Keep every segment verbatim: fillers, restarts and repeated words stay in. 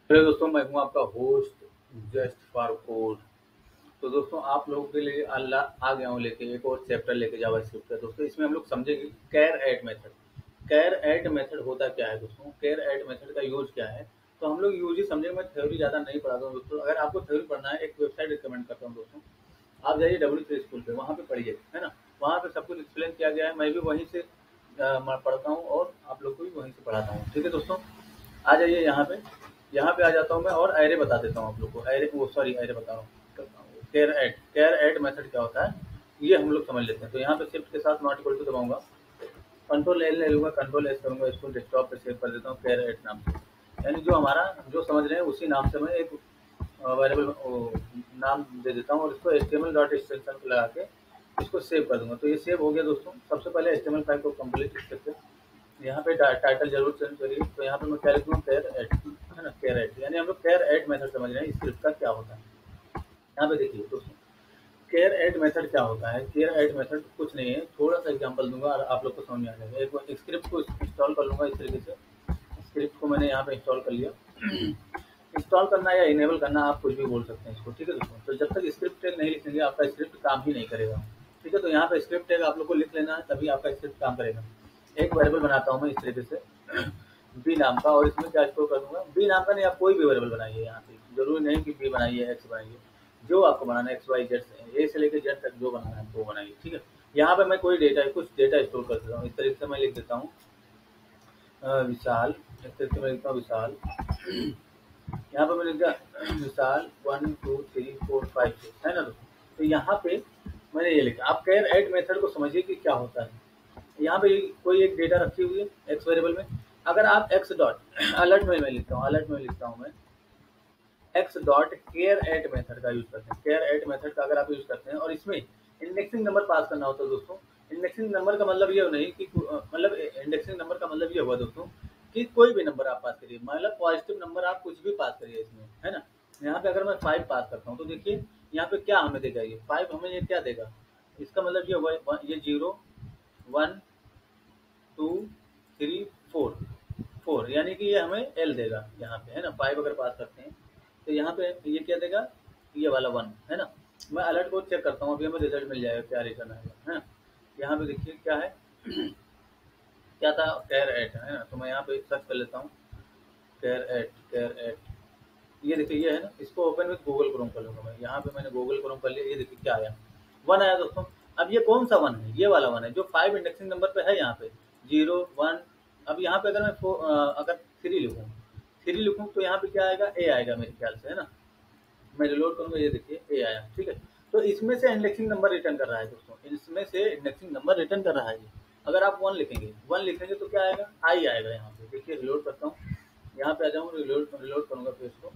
Hello दोस्तों, मैं हूँ आपका होस्ट जस्ट फॉर कोड। तो दोस्तों, आप लोगों के लिए अल्लाह आ गया हूँ लेके एक और चैप्टर लेके जावास्क्रिप्ट का। दोस्तों, इसमें हम लोग समझेंगे charAt method. CharAt method होता क्या है दोस्तों, कैर एड मेथड का यूज क्या है। तो हम लोग यूज ही समझेंगे। मैं थ्योरी ज़्यादा नहीं पढ़ाता हूँ दोस्तों। अगर आपको थ्योरी पढ़ना है, एक वेबसाइट रिकमेंड करता हूँ दोस्तों। आप जाइए डब्ल्यू थ्री स्कूल पे, वहाँ पे पढ़िए, है ना। वहाँ पे सब कुछ एक्सप्लेन किया गया है। मैं भी वहीं से अ, मैं पढ़ता हूँ और आप लोग को भी वहीं से पढ़ाता हूँ। ठीक है दोस्तों, आ जाइए यहाँ पे। यहाँ पे आ जाता हूँ मैं और एरे बता देता हूँ आप लोग को। एरे वो सॉरी एरे बता रहा हूँ, charAt. CharAt method क्या होता है ये हम लोग समझ लेते हैं। तो यहाँ पे शिफ्ट के साथ नॉट इक्वल टू दबाऊंगा, कंट्रोल एल ले लूँगा, कंट्रोल एस करूँगा, इसको डेस्कटॉप पे सेव कर देता हूँ केयर एड नाम से। यानी जो हमारा जो समझ रहे हैं उसी नाम से मैं एक वेरिएबल नाम दे देता हूँ और इसको H T M L dot extension को लगा के इसको सेव कर दूंगा। तो ये सेव हो गया दोस्तों। सबसे पहले H T M L file को कंप्लीट करते हैं। यहाँ पे टाइटल जरूर चेंज करिए। तो यहाँ पे मैं क्या लिखूँगा, केयर एड, है ना। केयर एड यानी हम लोग केयर एड मेथड समझ रहे हैं, स्क्रिप्ट का क्या होता है। यहाँ पे देखिए दोस्तों, केयर एड मेथड क्या होता है। केयर एड मेथड कुछ नहीं है, थोड़ा सा एग्जांपल दूंगा और आप लोग को समझ में आ जाएगा। एक एक स्क्रिप्ट को इंस्टॉल कर लूंगा इस तरीके से। स्क्रिप्ट को मैंने यहाँ पे इंस्टॉल कर लिया। इंस्टॉल करना या इनेबल करना आप कुछ भी बोल सकते हैं इसको। ठीक है दोस्तों, तो जब तक स्क्रिप्ट टैग नहीं लिखेंगे आपका स्क्रिप्ट काम ही नहीं करेगा। ठीक है, तो यहाँ पे स्क्रिप्ट टैग आप लोग को लिख लेना है, तभी आपका स्क्रिप्ट काम करेगा। एक वेरिएबल बनाता हूँ मैं इस तरीके से बी नाम का, और इसमें क्या स्टोर कर दूंगा। बी नाम का नहीं, आप कोई भी वेरिएबल बनाइए। यहाँ पे जरूरी नहीं कि बी बनाइए, एक्स बनाइए, जो आपको बनाना है, एक्स वाई जेड से ए से लेकर जेड तक जो बनाना है वो बनाइए। ठीक है, यहाँ पे मैं कोई डेटा कुछ डेटा स्टोर कर देता हूँ। इस तरीके से मैं लिख देता हूँ विशाल। इस तरीके से मैं लिखता हूँ विशाल। यहाँ पे मैंने लिखा Vishal one two three four five six, है ना दोस्तों। तो यहाँ पे मैंने ये लिखा। आप कैर एड मेथड को समझिए कि क्या होता है। यहाँ पे कोई एक डेटा रखी हुई है एक्स वेरिएबल में। अगर आप एक्स डॉट अलर्ट में मैं लिखता हूँ, अलर्ट में लिखता हूँ मैं x dot charAt method का यूज करते हैं। केयर एड मेथड का अगर आप यूज करते हैं और इसमें इंडेक्सिंग नंबर पास करना होता है दोस्तों। इंडेक्सिंग नंबर का मतलब ये नहीं कि मतलब इंडेक्सिंग नंबर का मतलब ये हुआ दोस्तों कि कोई भी नंबर आप पास करिए, मतलब पॉजिटिव नंबर आप कुछ भी पास करिए इसमें, है ना। यहाँ पे अगर मैं फाइव पास करता हूँ तो देखिए यहाँ पे क्या हमें देगा, ये फाइव हमें ये क्या देगा। इसका मतलब ये हुआ ये zero one two three four, four यानी कि ये हमें एल देगा यहाँ पे, है ना। फाइव अगर पास करते हैं तो यहाँ पे ये क्या देगा, ये वाला वन, है ना। मैं अलर्ट को चेक करता हूँ, अभी हमें रिजल्ट मिल जाएगा क्या रिटर्न आएगा, है ना। यहाँ पे देखिए क्या है, क्या था, कैर एट, है ना। तो मैं यहाँ पे सर्च कर लेता हूँ कैर एट, कैर एट। ये देखिए ये है ना, इसको ओपन विथ गूगल क्रोम कर लूंगा मैं। यहाँ पे मैंने गूगल क्रोम कर लिया। ये देखिए क्या आया, वन आया दोस्तों। अब ये कौन सा वन है, ये वाला वन है जो फाइव इंडेक्सिंग नंबर पे है यहाँ पे, जीरो वन। अब यहाँ पे अगर मैं फो- अ, अगर थ्री लिखूँ, थ्री लिखूँ तो यहाँ पे क्या आएगा, ए आएगा मेरे ख्याल से, है ना। मैं रिलोड करूंगा, ये देखिए ए आया। ठीक है, तो इसमें से इंडेक्सिंग नंबर रिटर्न कर रहा है दोस्तों, इसमें से इंडेक्सिंग नंबर रिटर्न कर रहा है ये। अगर आप वन लिखेंगे, वन लिखेंगे तो क्या आएगा, आई आएगा यहाँ पे। देखिए रिलोड करता हूँ, यहाँ पे आ जाऊँ, रिलोड रिलोड करूंगा फिर इसको।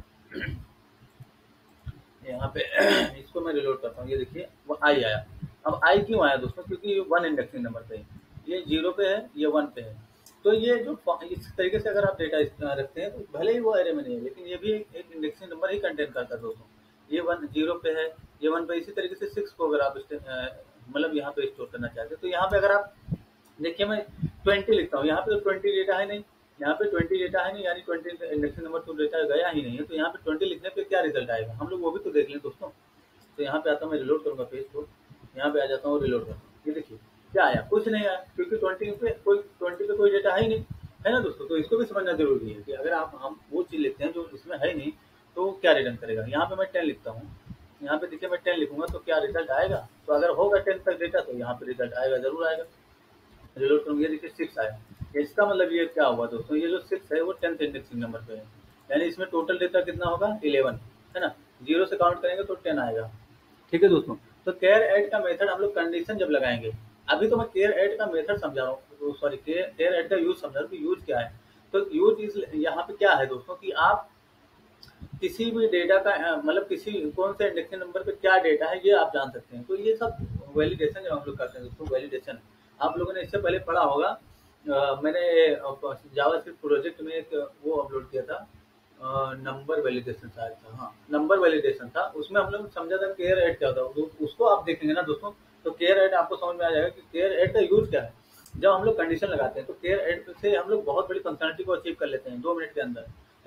यहाँ पे इसको मैं रिलोड करता हूँ, ये देखिए वो आई आया। अब आई क्यों आया दोस्तों, क्योंकि ये वन इंडेक्सिंग नंबर पे है, ये जीरो पे है, ये वन पे है। तो ये जो फ- इस तरीके से अगर आप डेटा रखते हैं तो भले ही वो एरे में नहीं है, लेकिन ये भी एक, एक इंडेक्सिंग नंबर ही कंटेन करता है दोस्तों। ये वन जीरो पे है, ये वन पे। इसी तरीके से सिक्स को अगर आप इस्ते- अ, मतलब यहाँ पे स्टोर करना चाहते हैं तो यहाँ पे अगर आप देखिए मैं ट्वेंटी लिखता हूँ, यहाँ पे तो ट्वेंटी डेटा है नहीं, यहाँ पे ट्वेंटी डेटा है नहीं, यानी ट्वेंटी इंडेक्सिंग नंबर तो डेटा गया ही नहीं है। तो यहाँ पे ट्वेंटी लिखने पे क्या रिजल्ट आएगा, हम लोग वो भी तो देख लें दोस्तों। तो यहाँ पे आता हूँ, मैं रिलोड करूंगा पेज को, यहाँ पे आ जाता हूँ, रिलोड करता हूँ। ये देखिए क्या आया, कुछ नहीं आया, क्योंकि ट्वेंटी पे कोई ट्वेंटी पे कोई डेटा है ही नहीं, है ना दोस्तों। तो इसको भी समझना जरूरी है कि अगर आप हम वो चीज़ लिखते हैं जो इसमें है नहीं तो क्या रिटर्न करेगा। यहाँ पे मैं टेन लिखता हूँ, यहाँ पे देखिए मैं टेन लिखूंगा तो क्या रिजल्ट आएगा। तो अगर होगा टेन तक डेटा तो यहाँ पे रिजल्ट आएगा, जरूर आएगा। रिलोड करूंगा, ये देखिए सिक्स आया। इसका मतलब ये क्या हुआ दोस्तों, ये जो सिक्स है वो टेंथ इंडेक्सिंग नंबर पे है, यानी इसमें टोटल डेटा कितना होगा, इलेवन, है ना। जीरो से काउंट करेंगे तो टेन आएगा। ठीक है दोस्तों, तो केयर एड का मेथड हम लोग कंडीशन जब लगाएंगे। अभी तो मैं केयर एड का मेथड समझा रहा हूँ, सॉरी केयर एड का यूज समझा रहा हूँ कि यूज क्या है। तो यूज इस यहाँ पे क्या है दोस्तों कि आप किसी भी डेटा का अ, मतलब किसी कौन से इंडेक्सिंग नंबर पे क्या डेटा है ये आप जान सकते हैं। तो ये सब वैलिडेशन जब हम लोग करते हैं दोस्तों, वैलिडेशन आप लोगों ने इससे पहले पढ़ा होगा। अ, मैंने जावास्क्रिप्ट प्रोजेक्ट में एक वो अपलोड किया था, नंबर वैलिडेशन शायद था, हाँ नंबर वैलिडेशन था। उसमें हम लोग समझा था केयर एड क्या होता है। तो उसको आप देखेंगे ना दोस्तों, तो केयर एड आपको समझ में आ जाएगा कि केयर एड का यूज क्या है। जब हम लोग कंडीशन लगाते हैं तो केयर एड से हम लोग बहुत बड़ी फंक्शनलिटी को अचीव कर लेते हैं दो मिनट के अंदर।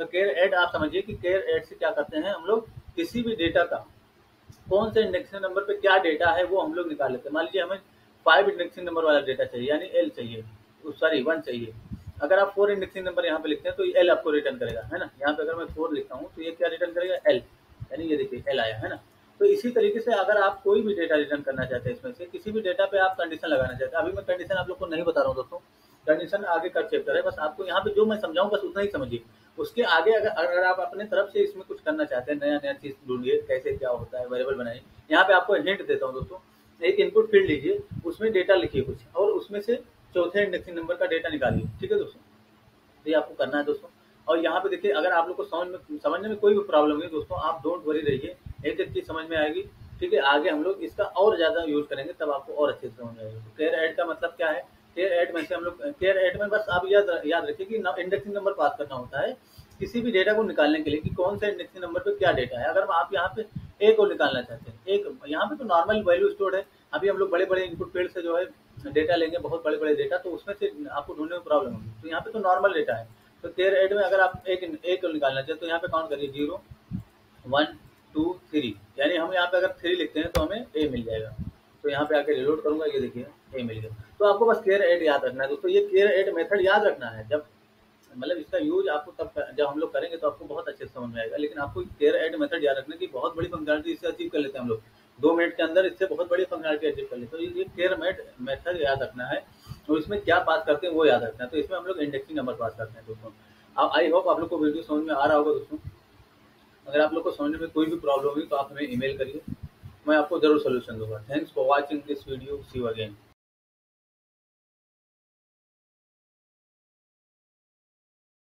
तो केयर एड आप समझिए कि केयर एड से क्या करते हैं हम लोग, किसी भी डेटा का कौन से इंडेक्सिंग नंबर पे क्या डेटा है वो हम लोग निकाल लेते हैं। मान लीजिए हमें फाइव इंडेक्सिंग नंबर वाला डेटा चाहिए, यानी एल चाहिए, सॉरी वन चाहिए। अगर आप फोर इंडेक्सिंग नंबर यहाँ पे लिखते हैं तो एल आपको रिटर्न करेगा, है ना। यहाँ पे अगर मैं फोर लिखता हूँ तो ये क्या रिटर्न करेगा, एल, यानी ये देखिए एल आया, है ना। तो इसी तरीके से अगर आप कोई भी डेटा रिटर्न करना चाहते हैं, इसमें से किसी भी डेटा पे आप कंडीशन लगाना चाहते हैं, अभी मैं कंडीशन आप लोग को नहीं बता रहा हूँ दोस्तों, कंडीशन आगे का चैप्टर है, बस आपको यहाँ पे जो मैं समझाऊँ बस उतना ही समझिए। उसके आगे अगर अगर आप अपने तरफ से इसमें कुछ करना चाहते हैं, नया नया चीज़ ढूंढिए, कैसे क्या होता है, वेरिएबल बनाइए। यहाँ पे आपको हिंट देता हूँ दोस्तों, एक इनपुट फील्ड लीजिए, उसमें डेटा लिखिए कुछ, और उसमें से चौथे इंडेक्सिंग नंबर का डेटा निकालिए, ठीक है दोस्तों। तो ये आपको करना है दोस्तों। और यहाँ पे देखिए, अगर आप लोग को समझ में समझने में कोई भी प्रॉब्लम नहीं दोस्तों, आप डोंट वरी रहिए, एक एक चीज़ समझ में आएगी, ठीक है। आगे हम लोग इसका और ज़्यादा यूज़ करेंगे, तब आपको और अच्छे से समझ में आएगी। तो केयर ऐड का मतलब क्या है, केयर ऐड में से हम लोग केयर ऐड में बस आप याद याद रखिए कि इंडेक्सिंग नंबर पास करना होता है किसी भी डेटा को निकालने के लिए, कि कौन सा इंडेक्सिंग नंबर पे क्या डेटा है। अगर आप यहाँ पे ए को निकालना चाहते हैं, एक यहाँ पे तो नॉर्मल वैल्यू स्टोर्ड है। अभी हम लोग बड़े बड़े इनपुट फील्ड से जो है डेटा लेंगे, बहुत बड़े बड़े डेटा, तो उसमें से आपको ढूंढने में प्रॉब्लम होगी। तो यहाँ पे तो नॉर्मल डेटा है। तो केयर ऐड में अगर आप एक एक निकालना चाहें तो यहाँ पे काउंट करिए, जीरो वन टू थ्री, यानी हम यहाँ पे अगर थ्री लिखते हैं तो हमें ए मिल जाएगा। तो यहाँ पे आके रिलोड करूंगा, ये देखिए ए मिल गया। तो आपको बस केयर ऐड याद रखना है दोस्तों, ये केयर ऐड मेथड याद रखना है। जब मतलब इसका यूज आपको तब जब हम लोग करेंगे तो आपको बहुत अच्छे से समझ में आएगा। लेकिन आपको केयर ऐड मेथड याद रखना कि बहुत बड़ी फंक्शनलिटी इससे अचीव कर लेते हैं हम लोग, दो मिनट के अंदर इससे बहुत बड़ी फंक्शनलिटी अचीव कर लेते हैं। तो ये केयर मेथड याद रखना है, और इसमें क्या पास करते हैं वो याद रखना है। तो इसमें हम लोग इंडेक्सिंग नंबर पास करते हैं दोस्तों। अब आई होप आप लोग को वीडियो समझ में आ रहा होगा दोस्तों। अगर आप लोग को समझने में कोई भी प्रॉब्लम हुई तो आप हमें ईमेल करिए, मैं आपको जरूर सोल्यूशन दूंगा। Thanks for watching this video, see you again.